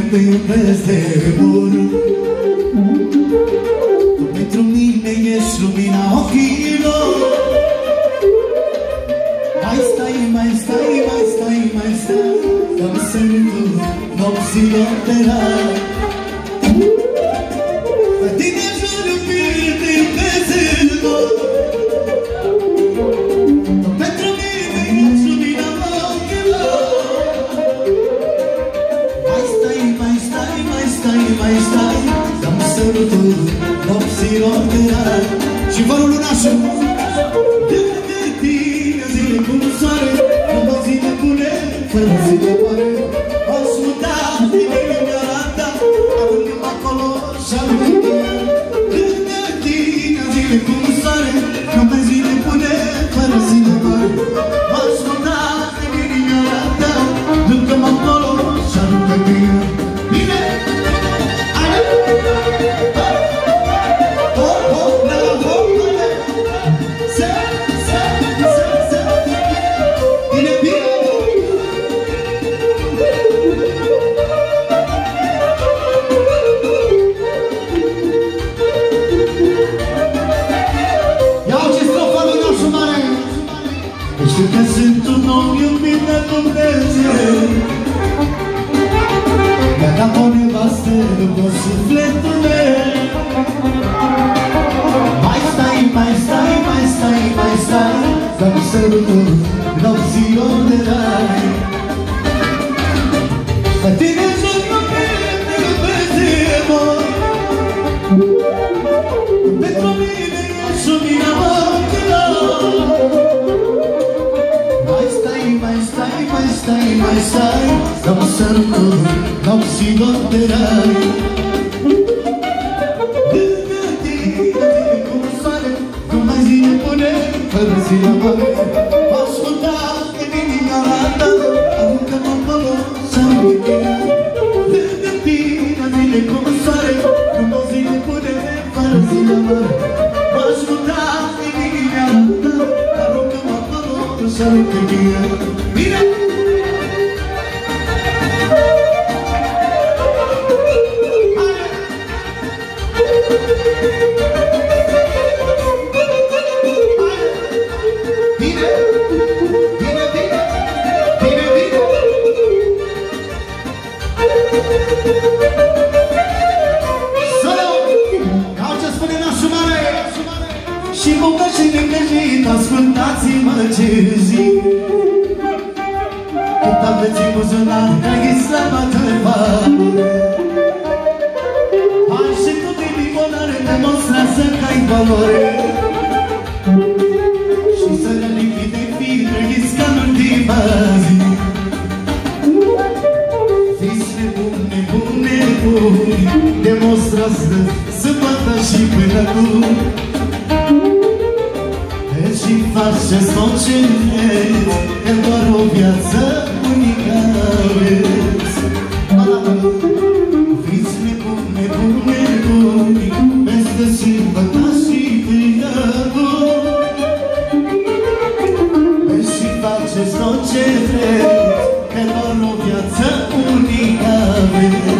te iubesc de mult. Tu pentru mine ești lumina ochilor. Mai stai, mai stai, mai stai, mai stai, dă-mi sărutul nopților de rai. Pe tine jur iubire pe zilor. Tu pentru mine ești lumina ochilor. Mai stai, mai stai, mai stai, mai stai, dă-mi sărutul nopților de rai. Și vărul lunașul cum soare, cum o zi de bune, fără zi de mare. Aș muta din inimea ta, aruncă-mă acolo și aruncă-mă. Lângă tine zile cum soare, cum o zi de bune, fără zi de mare. Aș muta din inimea ta, aruncă-mă acolo și aruncă-mă. Bine! Haide! Hop, hop, la hop, haide! Știu că sunt un om iubit de Dumnezeu. Mi-a dat o nevastă după sufletul meu. Mai stai, mai stai, mai stai, mai stai, dă-mi sărutul nopților de rai. Pe tine jur iubit de Dumnezeu. Pentru mine ești lumina ochilor. Mai stai, mai stai, mai stai, dă-mi sărutul nopților de rai. Lângă tine zile cum soare, cum mai zile bune, fără zile mare. M-aș muta în inimea ta, aruncă-mă acolo și aruncă-mă. Lângă tine zile cum soare, cum o zile bune, fără zile mare. M-aș muta în inimea ta, aruncă-mă acolo și aruncă-mă. Bine! Și muncă și necăjit, ascultați-mă ce zic. Cât aveți în buzunar, ca Islama tăi-valore. Hai și cu tribunare, demonstrează că ai valore. Și să ne lichide fire, isca în ultima zi. Fiți nebuni, nebuni, nebuni, demonstrează sâmbătă și până luni. Și faceți tot ce vreți, că doar o viață unică aveți. Fiți nebuni, nebuni, nebuni, peste sâmbătă și până luni. Și faceți tot ce vreți, că doar o viață unică aveți.